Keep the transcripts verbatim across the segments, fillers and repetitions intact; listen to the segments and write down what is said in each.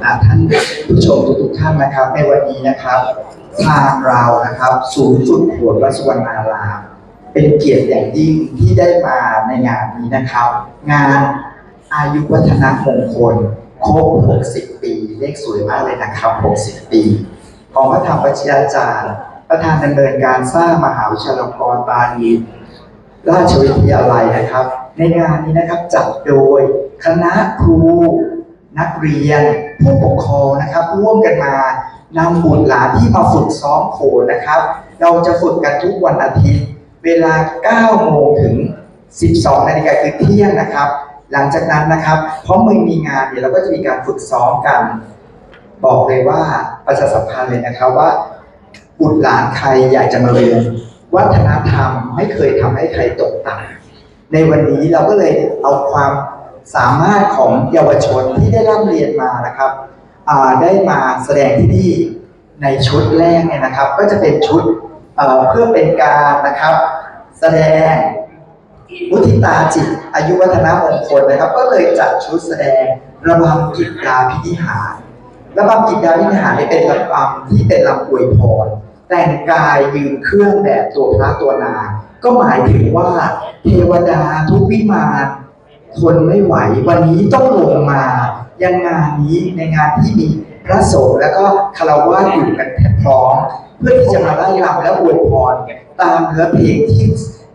ท่านผู้ชมทุกๆท่านนะครับในวันนี้นะครับทางเรานะครับศูนย์ฝึกฝนวัดสุวรรณารามเป็นเกียรติอย่างยิ่งที่ได้มาในงานนี้นะครับงานอายุวัฒนมงคลครบหกสิบปีเลขสวยมากเลยนะครับหกสิบปีของพระธรรมวชิราจารย์ประธานดำเนินการสร้างมหาวิทยาลัยบาลีราชวิทยาลัยนะครับในงานนี้นะครับจัดโดยคณะครูนักเรียนผู้ปกครองนะครับร่วมกันมานำบุตรหลานที่มาฝึกซ้อมโขนนะครับเราจะฝึกกันทุกวันอาทิตย์เวลาเก้าโมงถึงสิบสองนาฬิกาคือเที่ยงนะครับหลังจากนั้นนะครับเพราะมือมีงานเนี่ยเราก็จะมีการฝึกซ้อมกันบอกเลยว่าประชาสัมพันธ์เลยนะครับว่าบุตรหลานใครอยากจะมาเรียนวัฒนธรรมไม่เคยทำให้ใครตกต่ำในวันนี้เราก็เลยเอาความสามารถของเยาวชนที่ได้ร่ำเรียนมานะครับได้มาแสดงที่นี่ในชุดแรกเนี่ยนะครับก็จะเป็นชุด เ, เพื่อเป็นการนะครับแสดงมุทิตาจิตอายุวัฒนมงคลนะครับก็เลยจัดชุดแสดงระบำกิจดาพินิหารระบำกิจดาพินิหารเป็นระบำที่เป็นลำอวยพรแต่งกายยืนเครื่องแบบตัวพระตัวนางก็หมายถึงว่าเทวดาทุกวิมานทนไม่ไหววันนี้ต้องลงมายังงานนี้ในงานที่มีพระสงฆ์แล้วก็คารวะอยู่กันแทบพร้อมเพื่อที่จะมาไล่รำและอวยพรตามเนื้อเพลงที่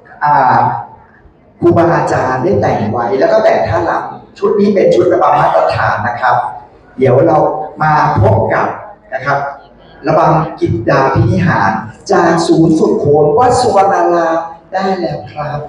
ครูบาอาจารย์ได้แต่งไว้แล้วก็แต่งท่ารำชุดนี้เป็นชุดระบำมาตรฐานนะครับเดี๋ยวเรามาพบกับนะครับระบำกิจดาพินิหารจากศูนย์ฝึกโขนวัดสุวรรณารามได้แล้วครับ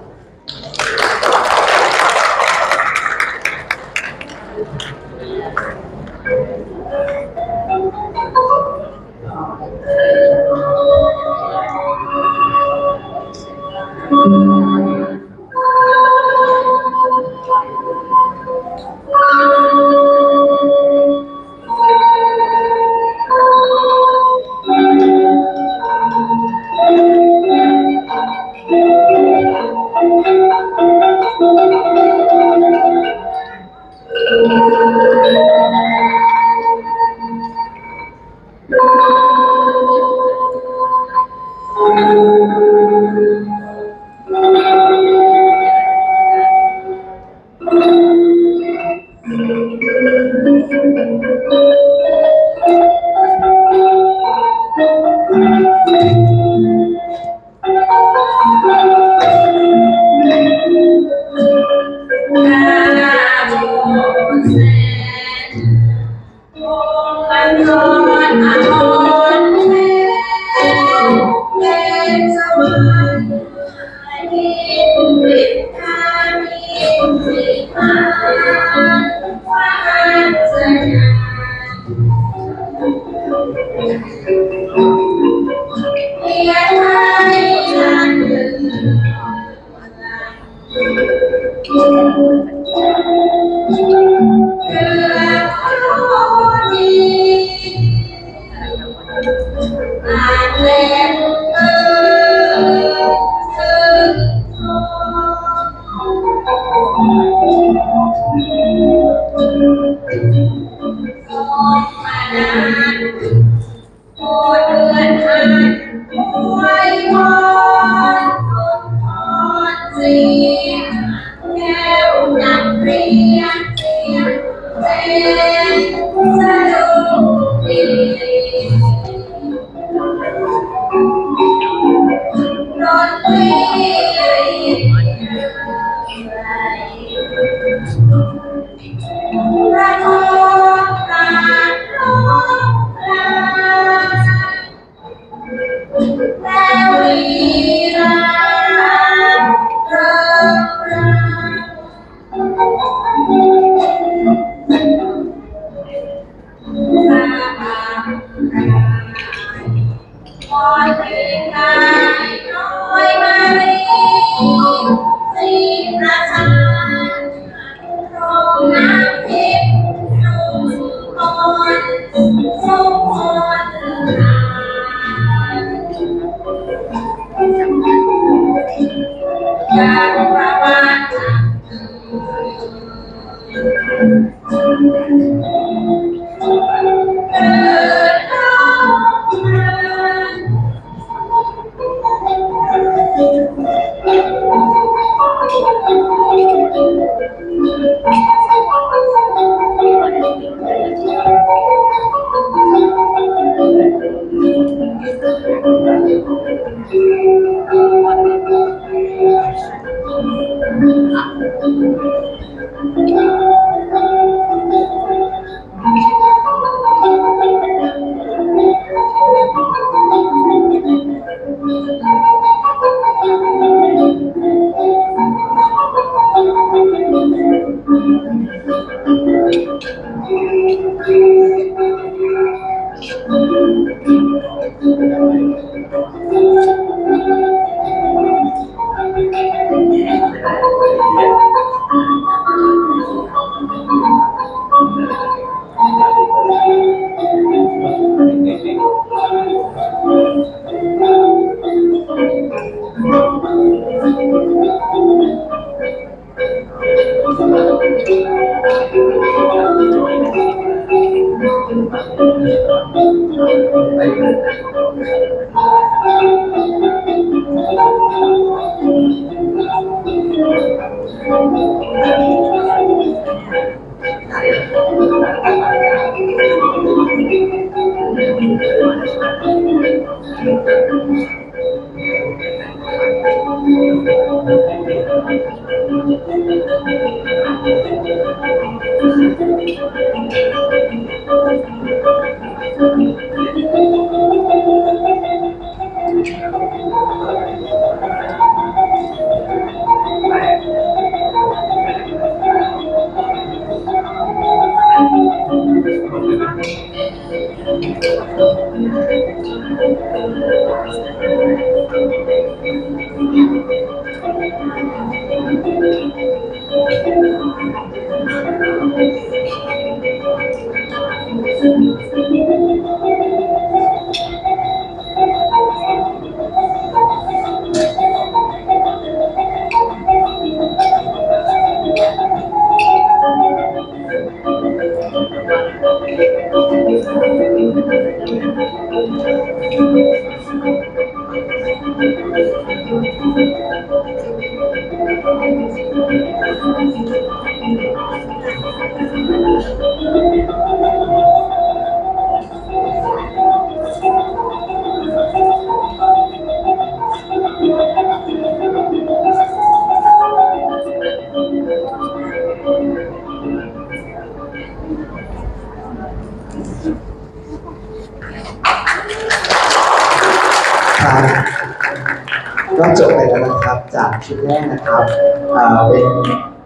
ก็จบไปแล้วนะครับจากชุดแรกนะครับเป็น